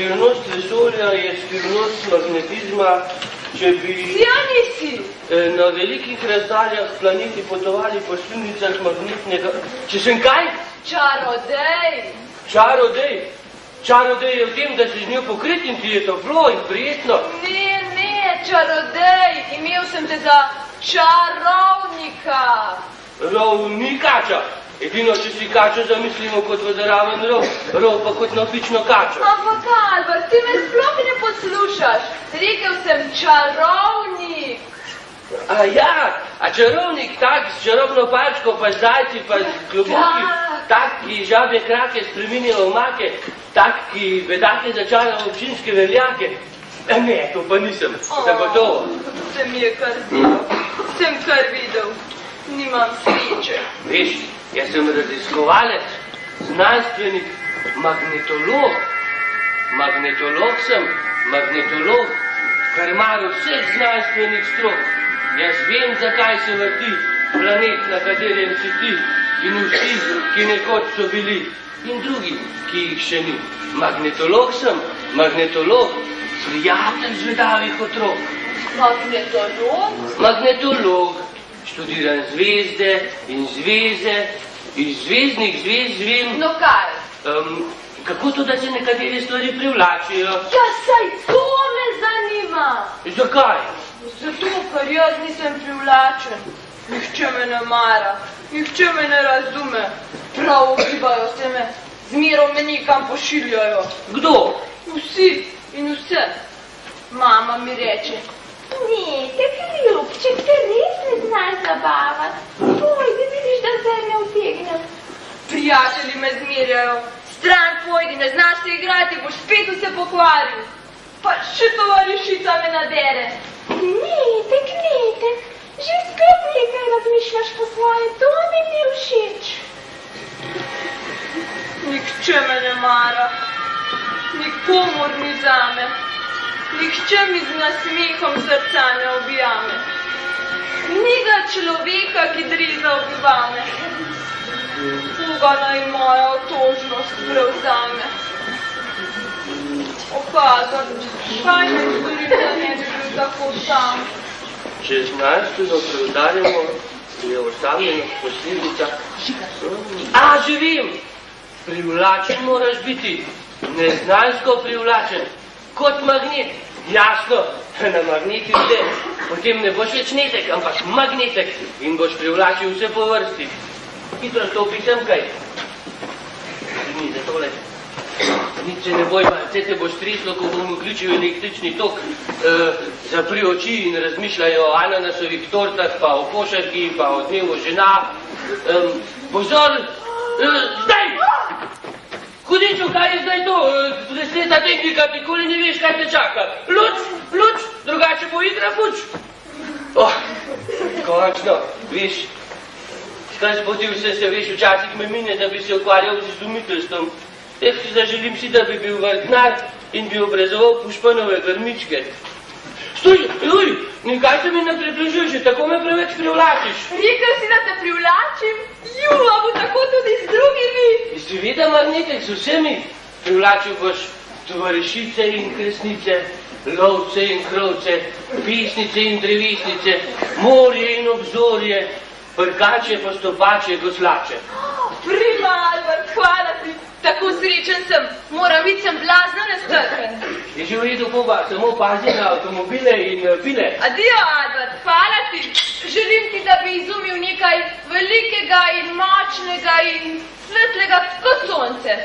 skrivnost vesolja je skrivnost magnetizma. Če bi na velikih razdaljah planeti potovali po slivnicah magnetnega... Če sem kaj? Čarodej. Čarodej? Čarodej je v tem, da si z njo pokrit in ti je toplo in prijetno. Ne, čarodej. Imel sem te za čarovnika. Rovnikača. Edino, če si kačo zamislimo kot vodaraven rov, rov pa kot navpično kačo. Ampak, Albert, ti me sploh ne poslušaš. Rekel sem čarovnik. A čarovnik tak s čarobno palčko, pa zajci, pa klobuki, tak, ki žabe krake spreminjajo v make, tak, ki bedake začala v občinske veljake. Ne, to pa nisem, zagotovo. Se mi je kar zdelo, sem kar videl, nimam sreče. Veš, jaz sem raziskovalec, znanstvenik, magnetolog. Magnetolog sem, magnetolog, karmar vseh znanstvenih strok. Jaz vem, zakaj se vrti planet, na katerem si ti, in vsi, ki nekoč so bili, in drugi, ki jih še ni. Magnetolog sem, magnetolog, prijatelj zvedavih otrok. Magnetolog? Magnetolog. Študiram zvezde in zveze, iz zvezdnih zvez vem... No kaj? Kako to, da se nekatere stvari privlačijo? Ja, saj to me zanima. Zakaj? Zato, ker jaz nisem privlačen. Nihče me ne mara, nihče me ne razume. Prav ogibajo se me, zmerom me nikam pošiljajo. Kdo? Vsi in vse. Mama mi reče, ne, tak ljubček, te res ne znaš zabavati. Pojdi, vidiš, da se ne utegnem. Prijatelji me zmerjajo. Stran pojdi, ne znaš se igrati, boš spet vse pokvaril. Pa še tovarišica me nadere. Netek, že spet nekaj razmišljaš po svoje, to mi ni všeč. Nihče me ne mara, nikomor ni zame, nihče mi z nasmehom srca ne objame. Ni ga človeka, ki driza obivame. Koga naj moja otožnost prevzame. Okazor, kaj ne storim, da ne bi bil tako sam? Če znanstveno preudarjamo, je osamljenost posledica. Že vem! Privlačen moraš biti, neznansko privlačen, kot magnet. Jasno, na magneti vse, potem ne boš več netek, ampak magnetek in boš privlačil vse po vrsti. Hitro stopi sem kaj. Ni za tole. Nič se ne boj, vse te boš treslo, ko bom vključil električni tok, zapri oči in razmišljajo o ananasovih tortah, pa o košarki, pa o dnevu žena. Pozor! Zdaj! Hudiču, kaj je zdaj to? Presneta tehnika, nikoli ne veš, kaj te čaka. Luč, drugače bo igra puč. Končno, veš, kaj spotil se, veš, včasih me mine, da bi se ukvarjal z izumiteljstvom. Zaželim si, da bi bil vrtnar in bi obrazoval pušpanove grmičke. Stoj, nekaj se mi ne približuje, že tako me preveč privlačiš. Rekel si, da te privlačim? A bo tako tudi z drugimi? Seveda, magnetek, z vsemi. Privlačil boš tovarišice in kresnice, lovce in krovce, pesnice in drevesnice, morje in obzorje, prkače, postopače, goslače. Prima, Albert, hvala ti. Tako srečen sem, moram biti sem blazno nestrpen. Je že v redu, Boba, samo pazi na avtomobile in pile. Adijo, Albert, hvala ti. Želim ti, da bi izumil nekaj velikega in močnega in svetlega kot sonce.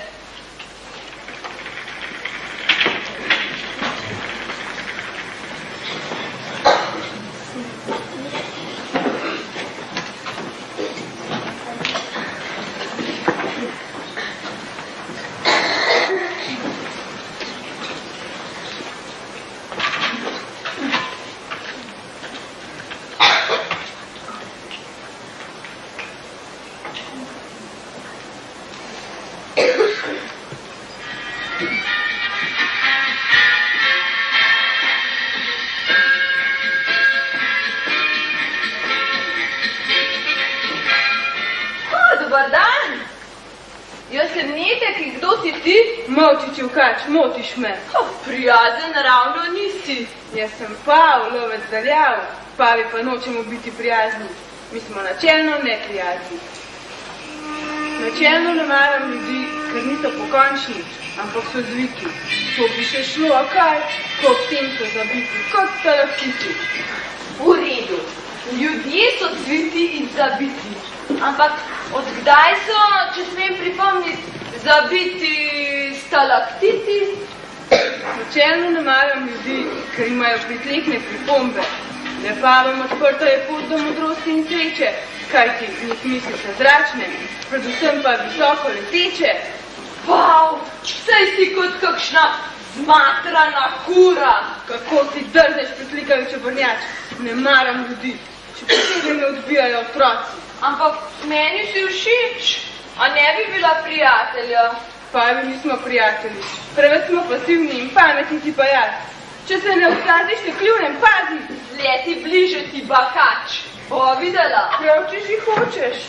Jaz sem Netek, kdo si ti? Molči, Čivkač, motiš me. Prijazen ravno nisi. Jaz sem Pav, lovec daljav. Pavi pa nočemo biti prijazni. Mi smo načelno neprijazni. Načelno ne maram ljudi, ker niso pokončni, ampak so zviti. To bi še šlo, a kaj? Ko v tem so zabiti, kot stalaktiti. V redu. Ljudje so zviti in zabiti. Ampak odkdaj so, če smem pripomniti, zabiti stalaktiti? Načelno ne maram ljudi, ker imajo pritlehne pripombe. Ne pavam, odprta je pot do modrosti in sreče, kajti njih misli so zračne, predvsem pa visoko leteče. Pav, saj si kot kakšna zmatrana kura. Kako si drzneš, pritlikajoče brnjač? Ne maram ljudi, če posebej me odbijajo otroci. Ampak meni si všeč, a ne bi bila prijatelja? Pavi, nismo prijatelji, preveč smo pasivni in pametni si pa jaz. Če se ne odkaziš, te kljunem, pazi! Leti bliže ti bakač. Bova videla. Prav, če si hočeš.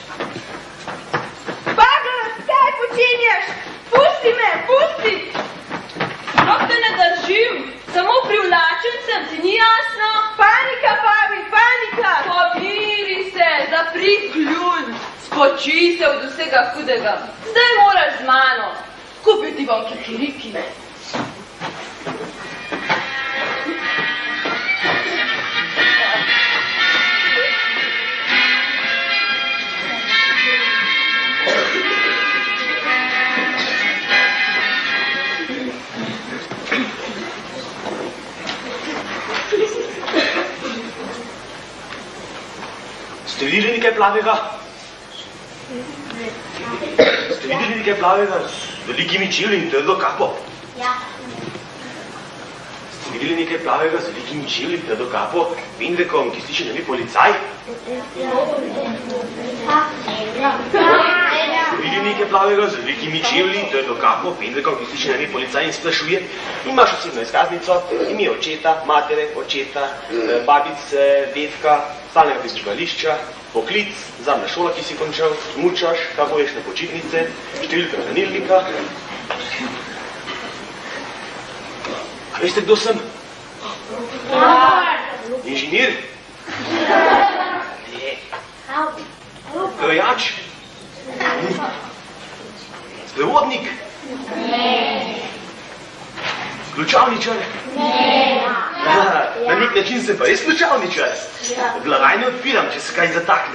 Paga, kaj počinješ? Pusti me, pusti! Sploh te ne držim. Samo privlačen sem, ti ni jasno? Panika, Pavi, panika! Pomiri se, zapri kljun. Spoči se od vsega hudega. Zdaj moraš z mano. Kupiti bom kikiriki. Ste videli nekaj plavega? Ste videli nekaj plavega z velikimi čevlji in trdo kapo? Ja. Ste videli nekaj plavega z velikimi čevlji in trdo kapo, pendrekom, ki sliši na ni policaj? Ste videli nekaj plavega z velikimi čevlji in trdo kapo, pendrekom, ki sliši na ni policaj in sprašuje? Imaš osebno izkaznico, ime očeta, matere, očeta, babice, dedka, stalnega prislužališča, poklic, zadnja šola, ki si končal, smučaš, kaj hoješ na počitnice, številka hranilnika. A veste, kdo sem? Inženir? Ne. Krojač? Sprevodnik? Ne. Ključavničar? Ne. Na nek način sem pa res ključavničar. Blagajne odpiram, če se kaj zatakne.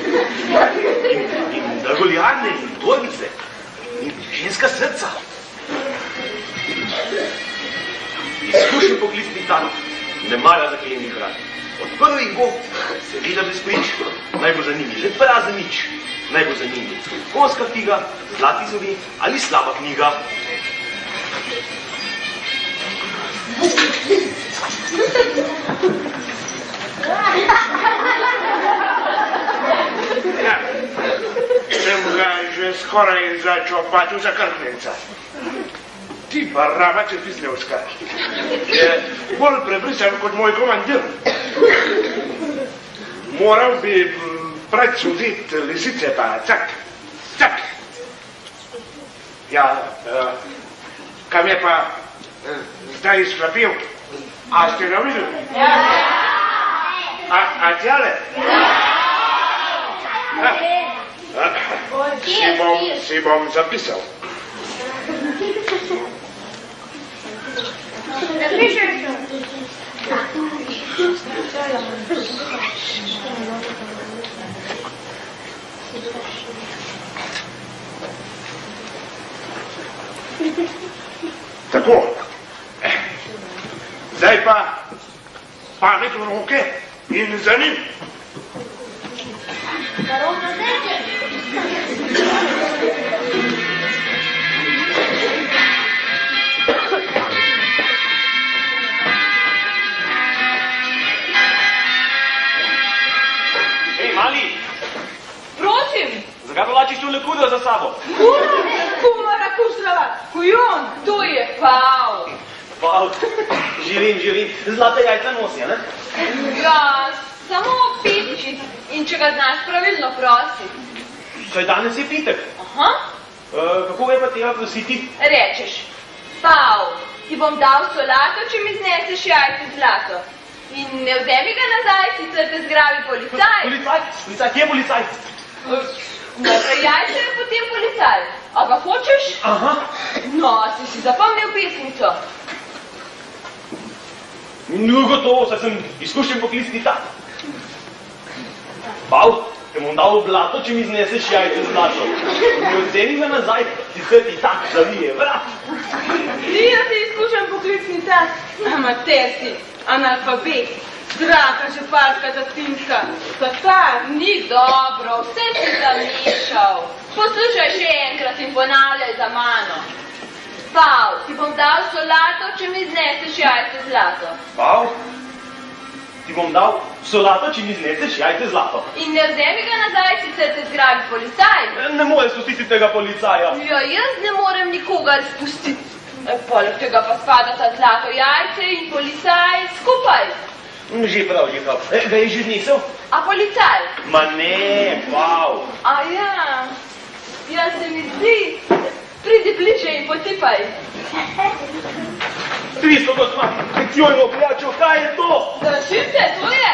In dragoljarne, in torbice, in ženska srca. Izkušen poklicni talent, ne mara zaklenjenih vrat. Odprl jih bo, seveda brez prič, naj bo za njimi že prazen nič, naj bo za njimi konska figa, zlati zobi ali slaba knjiga. Ja, sem ga že skoraj začel pati v zakrhnenca. Ti pa rava, če pislevska. Je bolj prebrisan kot moj komandir. Moral bi predsuditi lisice pa cak, cak. Ja, kam je pa zdaj izklapil? A ste ga videli? Ja. A tjale? Si bom zapisal. Tako. Zdaj pa pamet v roke in za njim. Hej, mali! Prosim! Zakaj pa vlačiš tole kudo za sabo? Kumara kusrava! Kujon, to je Pav! Pav, živim. Zlate jajca nosi, ne? Ja, samo pičit. In če ga znaš pravilno prosi. Saj danes je pitek. Aha, Kako ga je pa tega prositi? Rečeš, Pav, ti bom dal solato, če mi zneseš jajce zlato. In ne vzemi ga nazaj, sicer te zgrabi policaj. Policaj? Kje je policaj? Najprej jajce je potem policaj. A ga hočeš? Aha. No, si zapomnil pesmico. No, gotovo, saj sem izkušen poklicni tak. Pav, te bom dal v blato, če mi zneseš jajce zlato. Ne vzemi ga nazaj, sicer ti tak zavije vrat. Jaz si izkušen poklicni tak. Amater si, analfabet, zraka, žeparka, tatinska. Tatar, ni dobro, vse si zamešal. Poslušaj še enkrat in ponavljaj za mano. Pav, ti bom dal solato, če mi zneseš jajce zlato. Pav, ti bom dal solato, če mi zneseš jajce zlato. In ne vzemi ga nazaj, sicer te zgrabi policaj. Ne moreš spustiti tega policaja. Ja, jaz ne morem nikogar spustiti. Poleg tega pa spadata zlato jajce in policaj skupaj. Že prav. Ga je že znesel? A policaj? Ma ne, Pav. A ja, jaz se mi zdi, pridi bliže in potipaj. 300 gospa, jojno pljačo, kaj je to? Držim te, to je.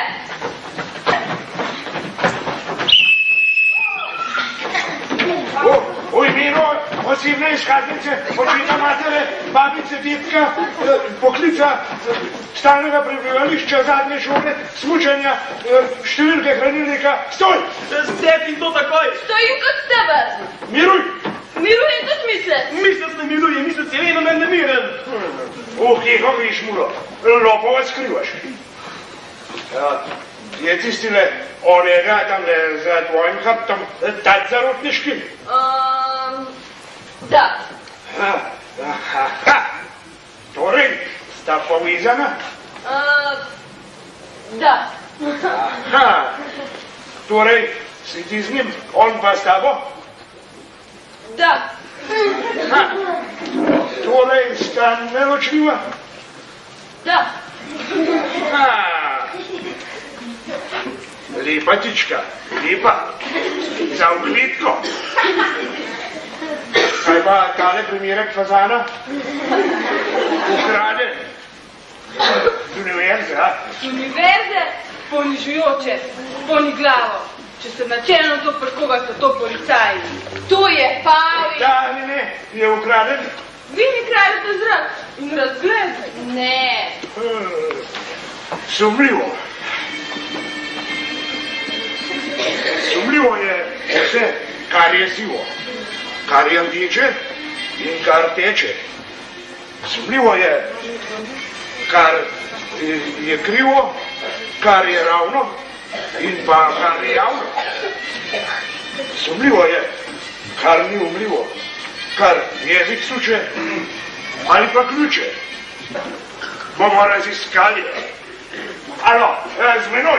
V imenu osebne izkaznice, očeta matere, babice, detka, poklica, stalnega prebivališča, zadnje šole, smučanja, številke hranilnika, stoj! Step in to takoj! Stojim kot steber. Miruj! Mirujem kot misec. Misec ne miruje, misec je vedno nemiren. Tiho viš, Muro, lopova skrivaš. Ja, je tistile onega tamle za tvojim hrbtom, tak zarotniški? Da. Torej, sta povezana? Da. Torej, si ti z njim, on pa s tabo? Da. Torej, sta neločljiva? Da. Lepa tička, lepa, za uglitko. Kaj pa tale primerek fazana? Ukrade. Univerze, Univerze, ponižujoče, poniglavo. Če se načelno to prkoga, so to policaji. Tu je Pavi. Da, ne, je ukraden. Vi mi kradete zrak in razgled. Ne. Sumljivo. Sumljivo je vse, kar je sivo, kar je rdeče in kar teče. Sumljivo je, kar je krivo, kar je ravno in pa kar je javno. Sumljivo je, kar ni umljivo, kar jezik suče ali pa ključe. Bomo raziskali. Alo, z menoj.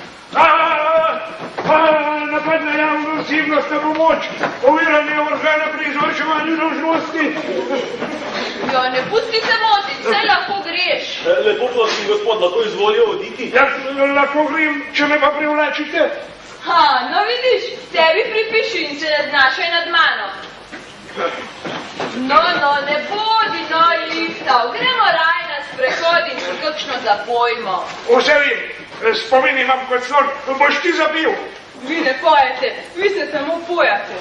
Napadna javna osebnostna pomoč, oviranje organa pri izvrševanju dolžnosti. Jo, ne pusti se motiti, vse lahko greš. Lepo prosim, gospod, lahko izvolijo oditi? Jaz lahko grem, če me pa privlačite. No vidiš, sebi pripiši in se ne znašaj nad mano. No, ne bodi, liftav, gremo raj na sprehod in si kakšno zapojmo. Vse vem, spomin imam kot slon, boš ti zabil. Vi ne pojete, vi se samo pojate.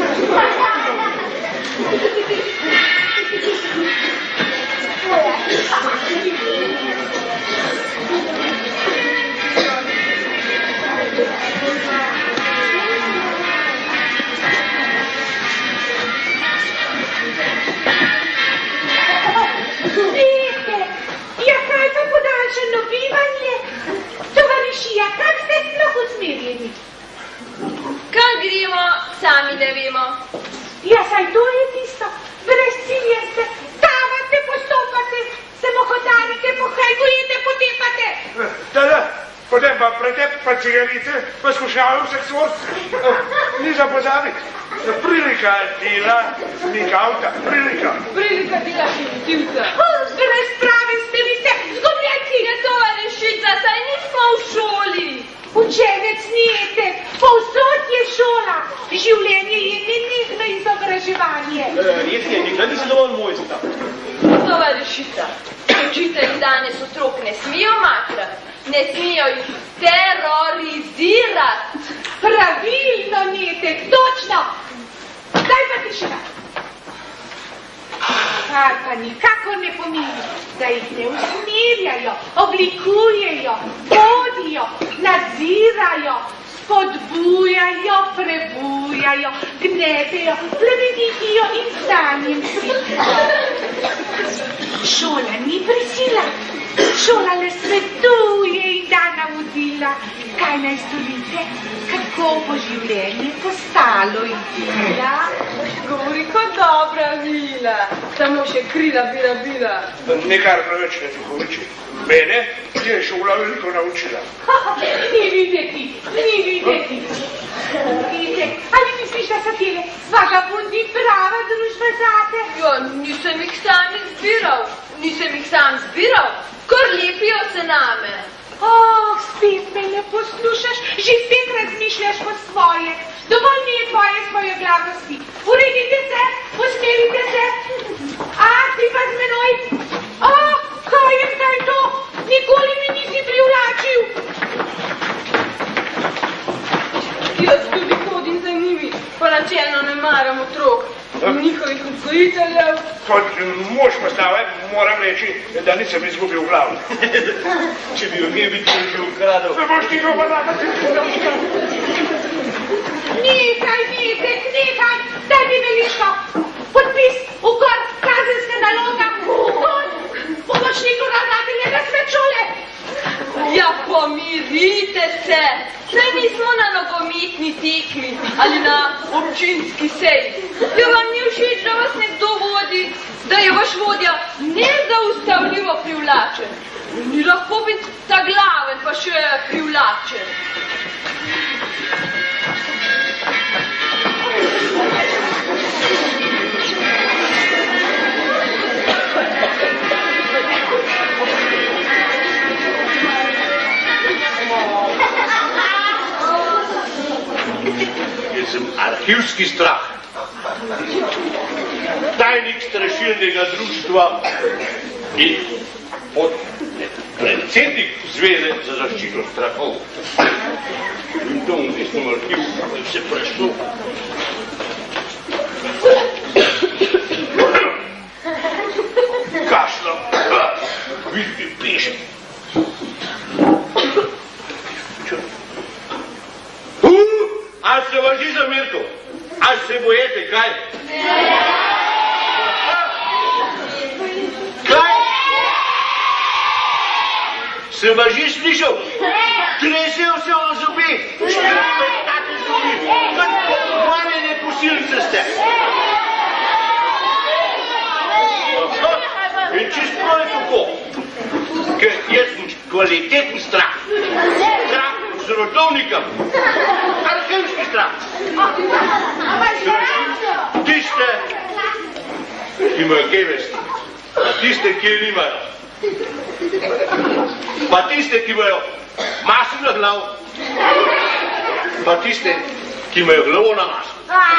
Ja, kaj pa podaljšano bivanje? Tovarišija, kak ste sploh usmerjeni? Kam gremo, sami ne vemo. Ja, saj to je tisto. Brez cilja ste, tavate, postopate, se mohotarite, pohajgujete, potepate. Da, potem pa pretep, pa cigarice, pa skušajo vseh sort. Ni za pozabiti. Prilika dela slikavta, prilika. Prilika dela šiltivca. Brez prave ste vi se zgubljajci. Je to rešica, saj nismo v šoli. Učenec nijete, povsod je šola. življenje je nenehno izobraževanje. Res je, nikdar nisi dovolj mojsta. Tovarišica, učitelji danes otrok ne smijo matrati, ne smijo jih terorizirati. Pravilno, Netek, točno. Daj pa tišina. Kar pa nikako ne pomeni, da jih ne usmerjajo, oblikujejo, vodijo, nadzirajo, spodbujajo, prebujajo, gnebejo, plemenitijo in stanjem svijajo. Šola ni prisila, šola le svetuje in da navodila, kaj naj storite, kako bo življenje postalo izbira. Govori kot dobra vila, samo še krila bi rabila. Nekar preveč ne duhoviči. Mene je šola veliko naučila. Ni videti, ni videti. Vidite, ali misliš, da so tele vagabundi prava družba zate? Jo, nisem jih sam zbiral, kar lepijo se name. Oh, spet me ne poslušaš, že spet razmišljaš po svoje. Dovolj mi je tvoje svojoglavosti. Uredite se, usmerite se. A, ti pa z menoj. Oh, kaj je zdaj to? Nikoli mi nisi privlačil. Jaz tudi hodim za njimi, pa načelno ne maram otrok. Njihovih vzgojiteljev. Kot mož postave, moram reči, da nisem izgubil glavu. Če bi jo bi ti že ukradel. Ne boš ti ga podavati. Nekaj, nekaj, daj mi veliško. Podpis, ukor, kazenska naloga, pomočniku ravnatelja svet šole. Ja, pomirite se. Saj nismo na nogometni tekmi ali na občinski seji. Ja, vam ni všeč, da vas nekdo vodi, da je vaš vodja nezaustavljivo privlačen. Ni lahko biti zaglaven, pa še privlačen. Jaz sem arhivski strah, tajnik strašilnega društva in predsednik Zveze za zaščito strahov. In to v tistem arhivu se prešlo. Kašljam, vidim, pišem. Ali se važi za Mirko? Ali se bojete, kaj? Kaj? Se važi slišal? Tresejo se o zobi, škrime take zobi, kot pokvarjene posilce ste. In čist prav je tako, ker jaz sem kvaliteten strah. Strah z rodovnikom. Arhivski strah. Tiste, ki imajo kaj vesti, pa tiste, ki je nimajo. Pa tiste, ki imajo maso na glav, pa tiste, ki imajo glavo na maso.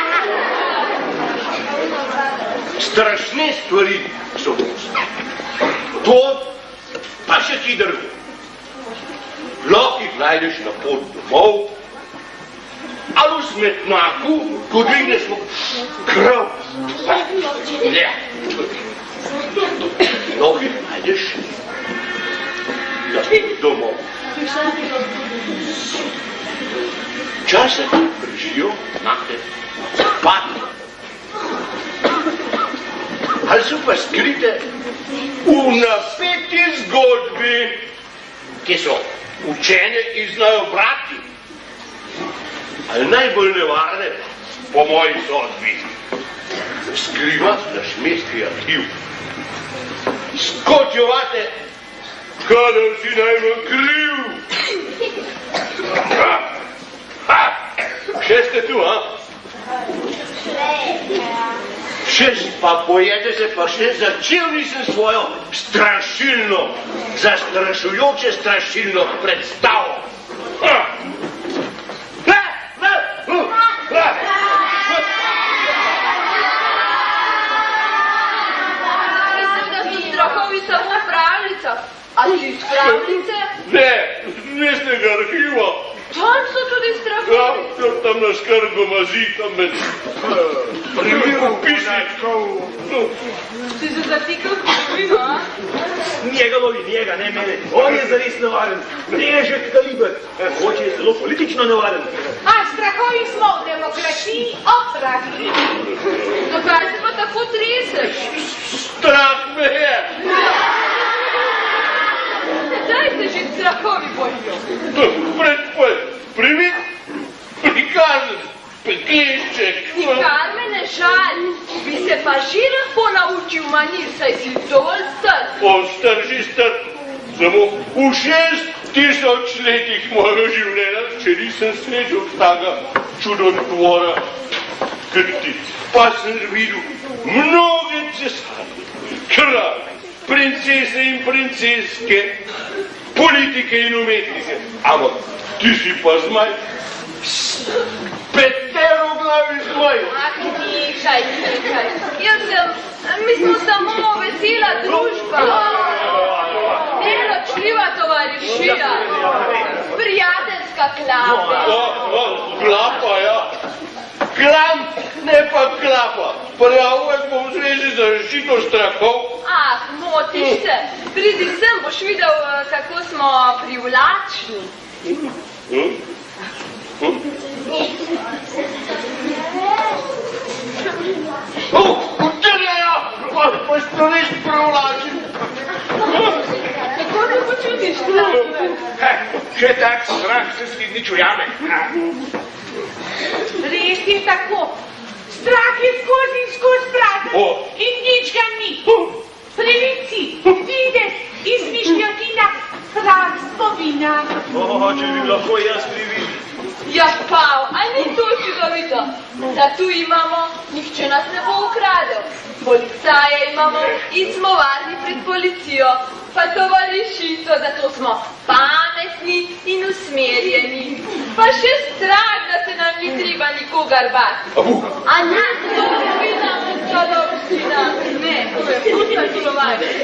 Strašne stvari so most. To pa še ki drugo. Lahko jih najdeš na pot domov, ali v smetnaku, ko dvigneš krv. Ne. Lahko jih najdeš na pot domov. Včasih prežijo nahte padne. Ali so pa skrite v napeti zgodbi, ki so učene in znajo brati. Ali najbolj nevarne, po moji sodbi, skriva naš mestni arhiv. Skočjovate, kadar si najmanj kriv. Še ste tu, a? Še pa bojete se, pa še začel nisem svojo strašilno, zastrašujoče strašilno predstavo. tam na škrgo mazita med Primeru pisi. podatkov. Si se zatikal v zgodovino, a? Njega, ne mene. On je zares nevaren. Težek kaliber. Mogoče je zelo politično nevaren. A strahovi smo v demokraciji opravi. Zakaj se pa tako treseš? Strah me je. Daj se že strahovi bojijo. Privid, prikazen, peklešček. Nikar me ne žali, bi se pa že lahko naučil manir, saj si dovolj star. Star, samo v 6000 letih mojega življenja, če nisem srečal takega čudotvora, kot ti. Pa sem videl mnoge cesarje, kralje, princese in princeske, politike in umetnike. Ampak ti si pa zmaj, peteroglavi zmaj. Nehaj. Mi smo samo vesela družba. Neločljiva tovarišija. Prijateljska klapa. Klapa, ja. Klamp, ne pa klapa. Prijavljaj bom v zvezi za zaščito strahov. Motiš se. Pridi sem, boš videl, kako smo privlačni. Pa si res privlačen. Kako ne počutiš? Če tak strah se skidnič ujame. Res je tako. Strah je skozi in skozi prazen in nič ga ni. Previci, vides, izmišljotina, strah spomina. Če bi lahko jaz prividel. Ja, Pav, a ni to čudovito, da tu imamo, nihče nas ne bo ukradel. Policaje imamo in smo varni pred policijo, pa tovarišico, zato smo pametni in usmerjeni. Pa še strah, da se nam ni treba nikogar bati. A ne, to bi nam čudovščina. Ne, to je pusta čudovanje.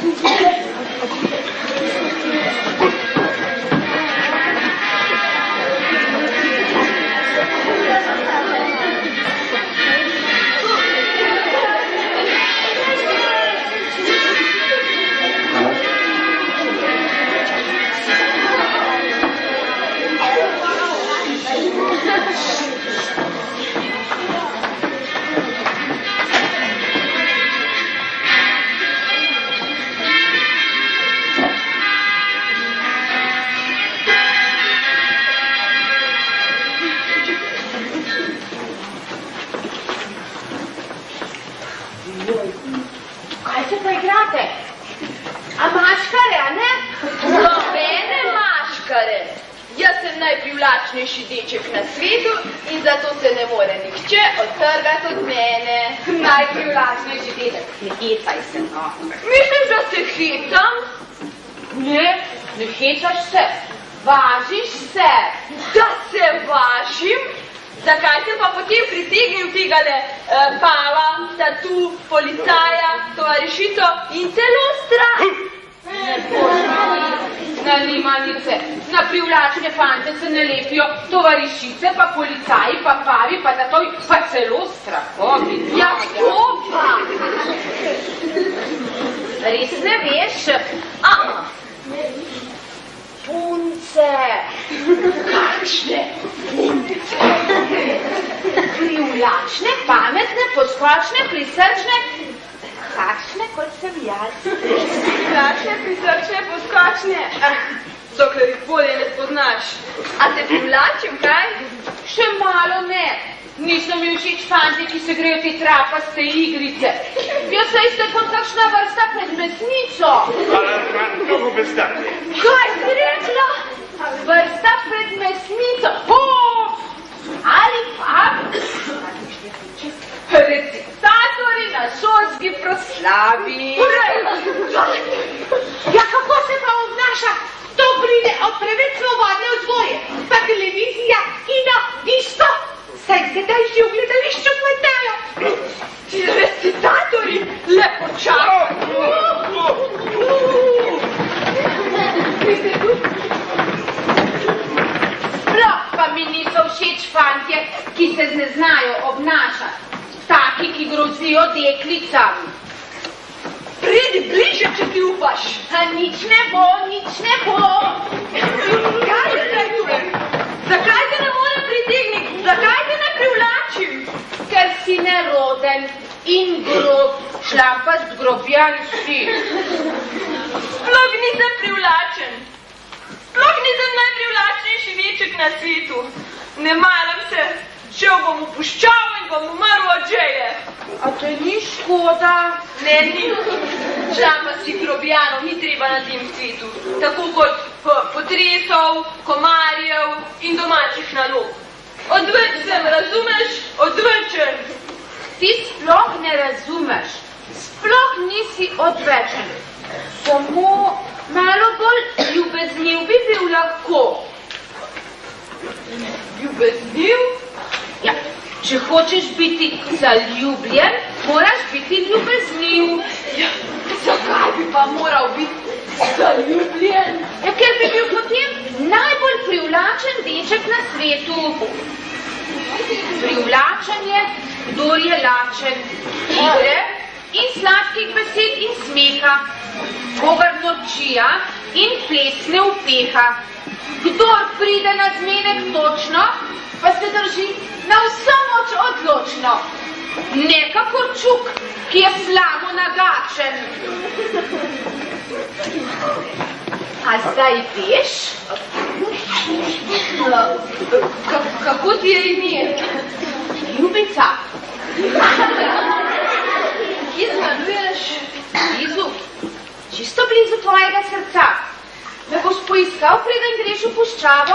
Kaj se pa igrate? A maškare, a ne? Nobene maškare. Jaz sem najprivlačnejši deček na svetu in zato se ne more nihče odtrgati od mene. Najprivlačnejši deček. Ne hecaj se, no. Misliš, da se hecam? Ne hecaš se. Važiš se. Da se važim? Zakaj se pa potem pritegnil tegale Pava, tatu, policaja, tovarišico in celo strah? Ne boš na limanice. Na privlačne fante se ne lepijo tovarišice, pa policaji, pa Pavi, pa tatovi, pa celo strahovi. Ja, to pa! Res ne veš? Punce. Kakšne punce? Privlačne, pametne, poskočne, prisrčne. Kakšne, kot sem jaz. Privlačne, prisrčne, poskočne. Dokler jih bolje ne spoznaš. A te privlačim, kaj? Še malo ne. Niso mi všeč fanti, ki se grejo te trapaste igrice. Jaz saj ste kot kakšna vrsta pred mesnico. Kako bestanje? Kaj si rekla? Vrsta pred mesnico. Ali pa recitatori na šolski proslavi. Ja, kako se pa obnaša? To pride od preveč svobodne vzgoje. Pa televizija, kino, disko. Saj sedaj že v gledališču kmetajo. Ti recitatori, lepo čakaj. Sploh pa pa mi niso všeč fantje, ki se ne znajo obnašati. Taki, ki grozijo deklicam. Pridi bliže, če ti upaš. A nič ne bo, nič ne bo. Kaj je zdaj tukaj? Zakaj te ne morem pritegniti? Zakaj te ne privlačim? Ker si neroden in grob, šlampast grobjan si. Sploh nisem privlačen. Sploh nisem najprivlačnejši deček na svetu. Ne maram se. Šel bom v puščavo in bom umrl od žeje. A te ni škoda? Ne, ni. Šlampastih grobljanov ni treba na tem svetu. Tako kot potresov, komarjev in domačih nalog. Odveč sem, razumeš? Odvečen. Ti sploh ne razumeš. Sploh nisi odvečen. Samo malo bolj ljubezniv bi bil lahko. Ljubezniv? Ja, če hočeš biti zaljubljen, moraš biti ljubezniv. Ja, zakaj bi pa moral biti zaljubljen? Ja, ker bi bil potem najbolj privlačen deček na svetu. Privlačen je, kdor je lačen. Igre in sladkih besed in smeha, kogar nočija in plesne upeha. Kdor pride na zmenek točno, pa se drži na vso moč odločno. Ne kakor čuk, ki je slamo nagačen. A zdaj veš? Kako ti je ime? Ljubica. Kje stanuješ? Blizu. Čisto blizu tvojega srca. Me boš poiskal, preden greš v puščavo?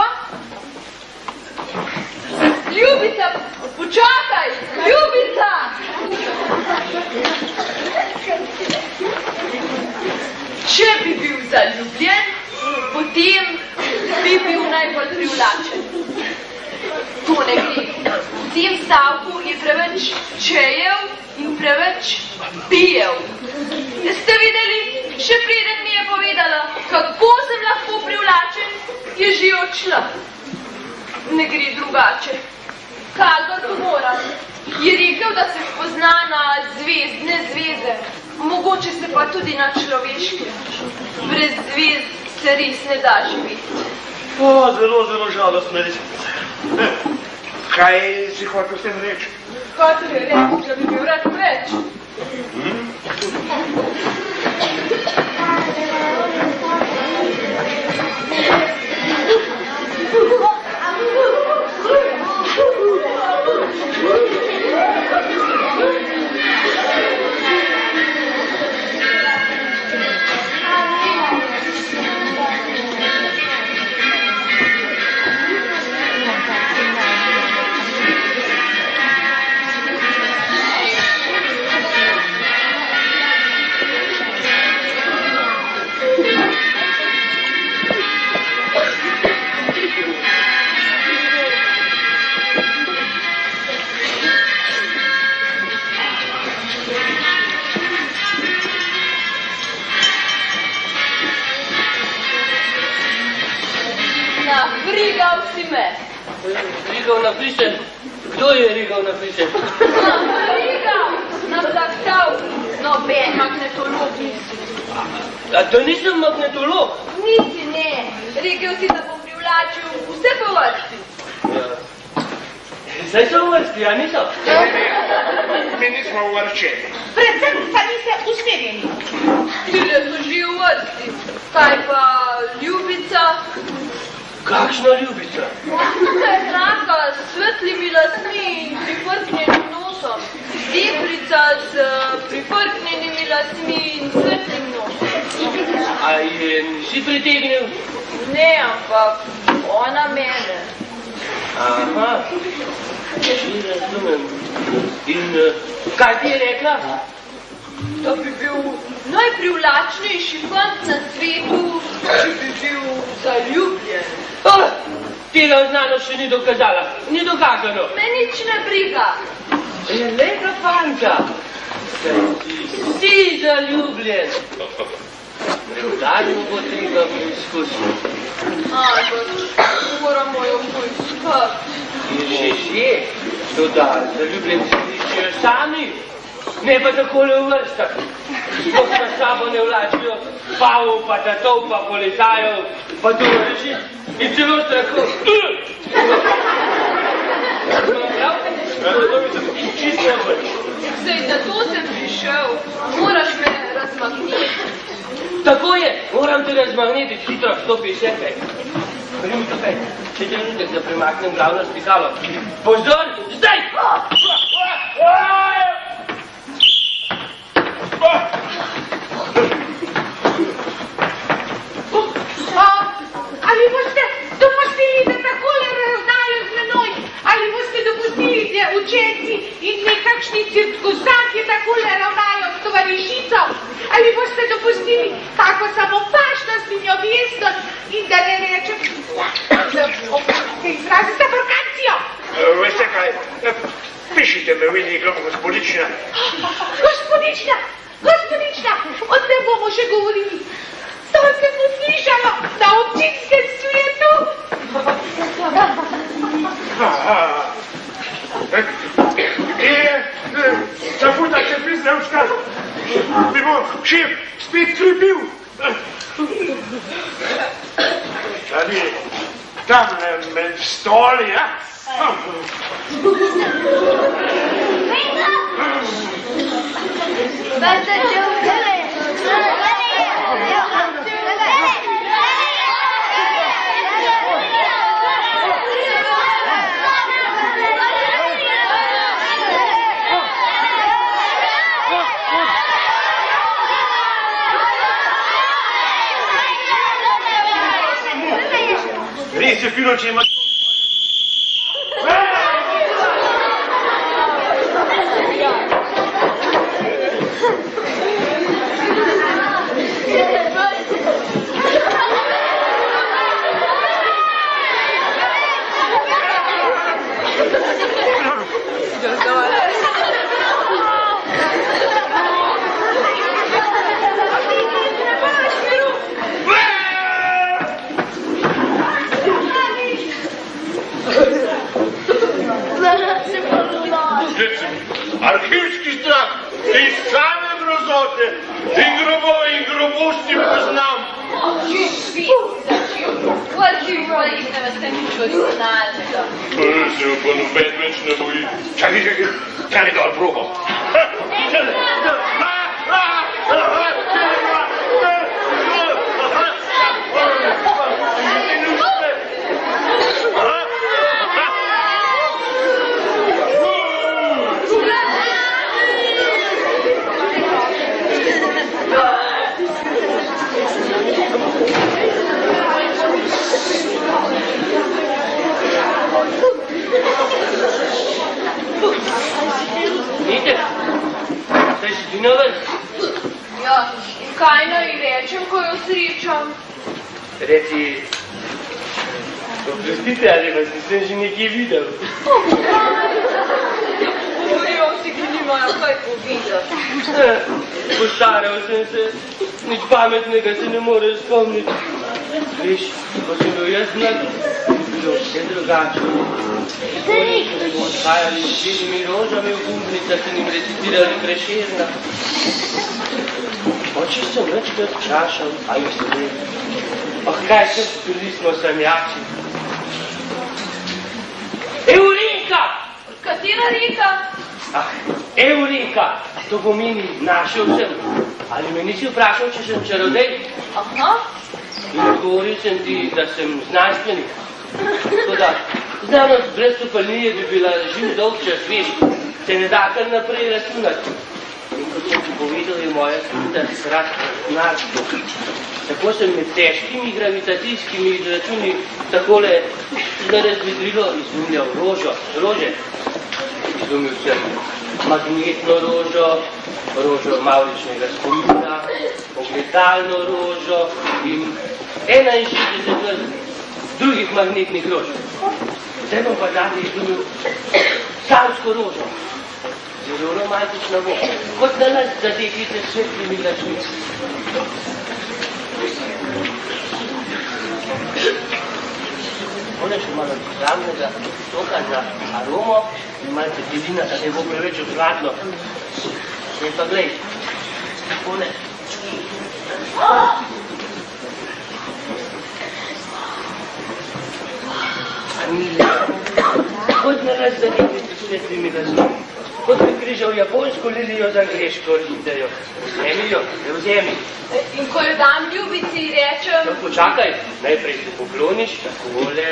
Ljubica, počakaj! Ljubica! Če bi bil zaljubljen, potem bi bil najbolj privlačen. To ne gre. V tem stavku je preveč čejev in preveč pijev. Ste videli, še preden mi je povedala, kako sem lahko privlačen, je že odšla. Ne gre drugače. Kakor to mora. Je rekel, da se spozna na zvezdne zveze. Mogoče se pa tudi na človeške. Brez zvezd se res ne da živeti. O, zelo žalostno resnice. Kaj si hotel s tem reči? Hotel je reči, da bi bil rad preč. Rigal si me. Rigal na frišem? Kdo je rigal na frišem? Rigal, naplaktal. Noben magnetolog nisi. A to nisem magnetolog? Nisi, ne. Rekel si, da bom privlačil vse po vrsti. Ja. Zdaj so v vrsti, a niso? Mi nismo uvrščeni. Predvsem pa niste usmerjeni. Tile so že v vrsti. Kaj pa Ljubica? Kakšna Ljubica? Enaka s svetlimi lasmi in prifrknjenim nosom. Deklica s prifrknjenimi lasmi in svetlim nosom. A je nisi pritegnil? Ne, ampak ona mene. Aha, ne razumem. In kaj ti je rekla? Da bi bil najprivlačnejši fant na svetu, če bi bil zaljubljen. Tega znanost še ni dokazala, ni dokazano. Me nič ne briga. Je lepa fanta. Si zaljubljen. Preudarju bo treba poizkusiti. Moramo jo poiskati. Že, dodaj, zaljubljenci iščejo sami, ne pa takole v vrstah. Sploh na sabo ne vlačijo pavov, pa tatov, pa poletajev, pa tovariši in celo strahov. Čisto vrč. Zdaj, zato sem prišel. Moraš me razmagniti. Tako je, moram te razmagniti, hitro vstopi še kaj. Primi tukaj, še trenutek, da premaknem glavno stikalo. Pozor, zdaj! Ali boste dopustili, da takole ravnajo z menoj? Ali boste dopustili, da učenci in nekakšni cirkuzanti takole ravnajo s tovarišico? Ali boste dopustili kako samopašnost in objestnost in da ne rečem, se izrazi za borkancijo? Veste kaj, pišite me v igrom, gospodična. Gospodična, o tem bomo še govorili. To sem uslišala na občinskem svetu. Zabuda se priznavška, bi bo šef spet kribil. Ali tamle med stol, ja? Res je fino, če ima... Arhivski strah, iz same mrozote, in grobosti poznam. V arhivu pa jih ne veste nič originalnega. Se pa noben več ne boji. Čakaj, kaj dol probo. Vidite, saj si ti na vrst. Ja, in kaj naj rečem, ko jo srečam? Reci, oprostite, ali vas nisem že nekje videl? Govorijo si, ki nimajo kaj povedati. Postaral sem se, nič pametnega se ne moreš spomniti. Veš, ko sem bil jaz mlad, bilo vse drugače. Oni smo odhajali s belimi rožami v gumnicah in jim recitirali Prešerna. Oči so večkrat vprašal, ali so bili. Oh, kaj se bili smo sanjači. Eureka! Katera reka? Ah, Eureka! To pomeni našel sem. Ali me nisi vprašal, če sem čarodej? Aha. In odgovoril sem ti, da sem znanstvenik. Toda, znanost brez stopalnije bi bila živ dolg čas, veš, se ne da kar naprej računati. In kot sem ti povedal, je moja skuta srat računarstvo. Tako sem med težkimi gravitacijskimi izračuni takole zarazvedrilo izumljal rože. Izumil sem magnetno rožo, rožo mavričnega spomina, ogledalno rožo in 61 drugih magnetnih rož. Zdaj bom pa zadnji izumil savsko rožo. Zelo romantična bo, kot na nas za deklice s svetlimi lačmi. One še malo zramnega soka za aromo in malo petelina, da ne bo preveč odhladno. Ne pa glej, takole. A ni lepo? Kot na razdaniti s svetlimi razumi. Kot bi križal japonsko lilijo z angliško orhidejo. Vzemi jo, ne vzemi. In ko jo dam ljubici, rečem... No, počakaj, najprej se pokloniš, takole.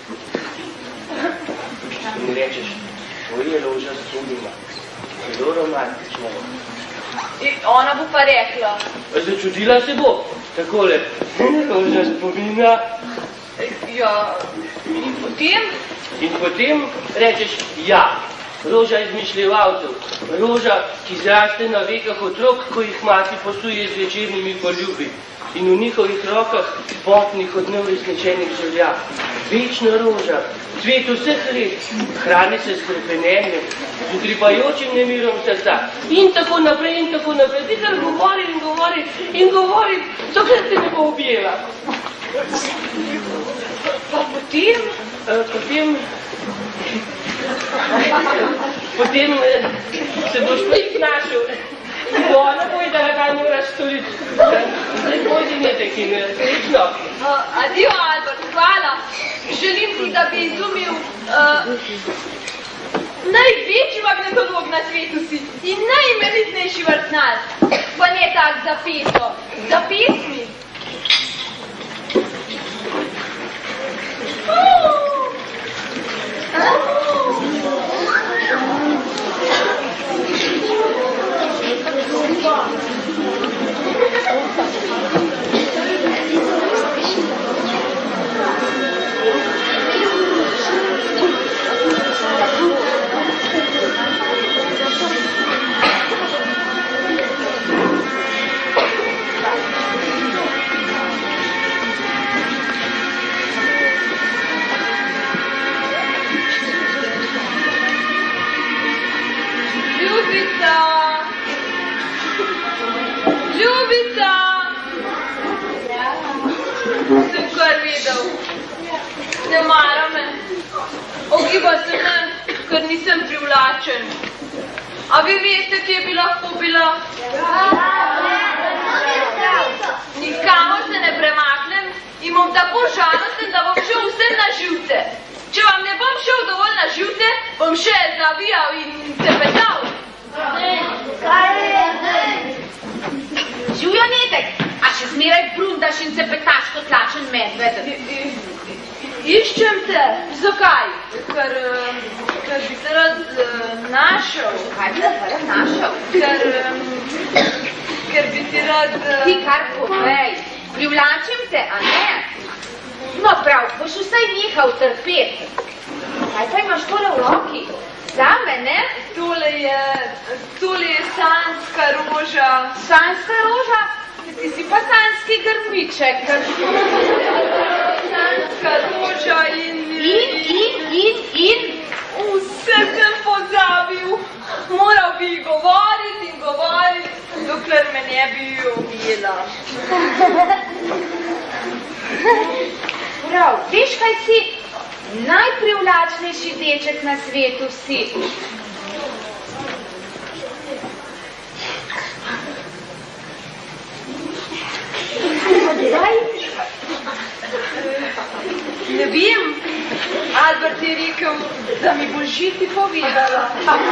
In rečeš, to je loža spomina. Zelo romantično. In ona bo pa rekla... Začudila se bo, takole. Loža spomina. Ja, in potem? In potem rečeš, ja. Roža izmišljevalcev, roža, ki zraste na vekah otrok, ko jih mati posuje z večernimi poljubi in v njihovih rokah potnih od neuresničenih želja. Večna roža, cvet vseh let, hrani se s hrepenenjem, z utripajočim nemirom srca in tako naprej, ti kar govori in govori, dokler te ne bo objela. Pa Potem se boš spet našel. Ona boj, da kaj moraš storiti. Zdaj pojdi netek in srečno. Adio, Albert, hvala. Želim ti, da bi izumil največji magnetolog na svetu si in najimenitnejši vrtnar. Pa ne tak za peso, za pesmi. Ljubica! Sem kar vedel. Ne mara me. Ogiba se me, ker nisem privlačen. A vi veste, kje bi lahko bila? Nikamor se ne premaknem in bom tako žalosten, da bom šel vsem na živce. Če vam ne bom šel dovolj na živce, bom še zavijal in cepetal. Živjo netek, a še zmeraj brundaš in cepetaš kot lačen medved. Iščem te. Zakaj? Ker bi te rad našel. Kaj bi te rad našel? Ker bi ti rad... Ti kar povej, privlačim te, a ne? No prav, boš vsaj nehal trpeti. Kaj pa imaš tole v roki? Zame, ne? Tole je sanska roža. Sanska roža? Ti si pa sanski grmiček. Sanska roža in... In? Vse sem pozabil. Moral bi govoriti in govoriti, dokler me ne bi objela. Prav, veš kaj si? Najprivlačnejši deček na svetu si. Ne vem, Albert je rekel, da mi bo žiti povedala.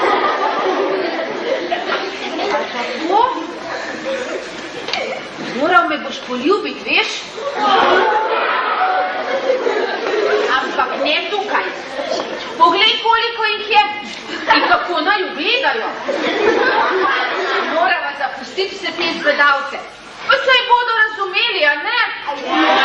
Kako? Moral me boš poljubiti, veš? Ampak ne tukaj. Poglej, koliko jih je in kako naju gledajo. Morava zapustiti vse te zbedavce. Pa saj bodo razumeli, a ne?